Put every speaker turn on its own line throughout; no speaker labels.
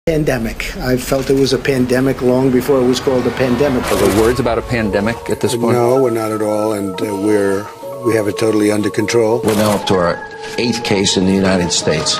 Pandemic. I felt it was a pandemic long before it was called a pandemic.
Are there words about a pandemic at this point?
No, we're not at all, and we have it totally under control.
We're now up to our 8th case in the United States.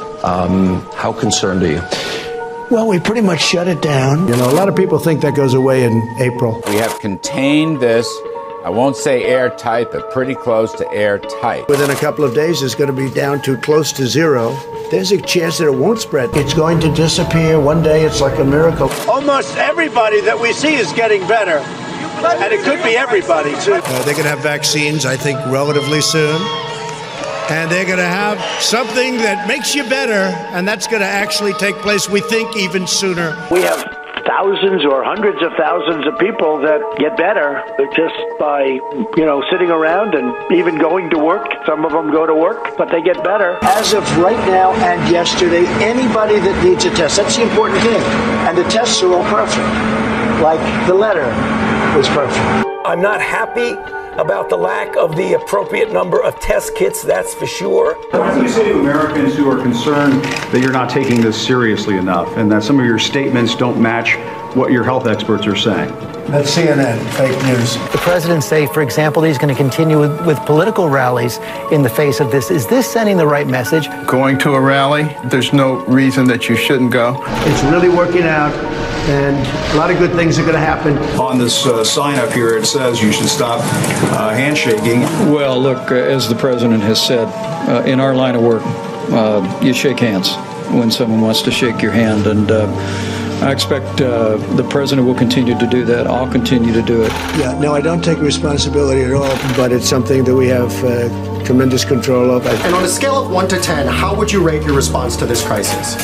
How concerned are you?
Well, we pretty much shut it down. You know, a lot of people think that goes away in April.
We have contained this, I won't say airtight, but pretty close to airtight.
Within a couple of days, it's going to be down to close to zero. There's a chance that it won't spread. It's going to disappear. One day, it's like a miracle.
Almost everybody that we see is getting better. And it could be everybody, too.
They're going to have vaccines, I think, relatively soon. And they're going to have something that makes you better, and that's going to actually take place, we think, even sooner.
We have thousands or hundreds of thousands of people that get better just by, sitting around and even going to work. Some of them go to work, but they get better. As of right now and yesterday, anybody that needs a test, that's the important thing. And the tests are all perfect. Like the letter was perfect.
I'm not happy about the lack of the appropriate number of test kits, that's for sure.
What do you say to Americans who are concerned that you're not taking this seriously enough and that some of your statements don't match what your health experts are saying?
That's CNN, fake news.
The president say, for example, that he's going to continue with political rallies in the face of this. Is this sending the right message?
Going to a rally, there's no reason that you shouldn't go.
It's really working out, and a lot of good things are going to happen.
On this sign up here, it says you should stop handshaking.
Well, look, as the president has said, in our line of work, you shake hands when someone wants to shake your hand, and I expect the president will continue to do that. I'll continue to do it.
Yeah, no, I don't take responsibility at all, but it's something that we have tremendous control of.
And on a scale of 1 to 10, how would you rate your response to this crisis?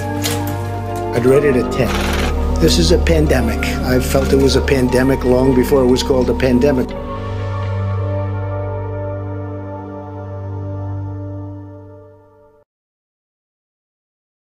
I'd rate it a 10. This is a pandemic. I felt it was a pandemic long before it was called a pandemic.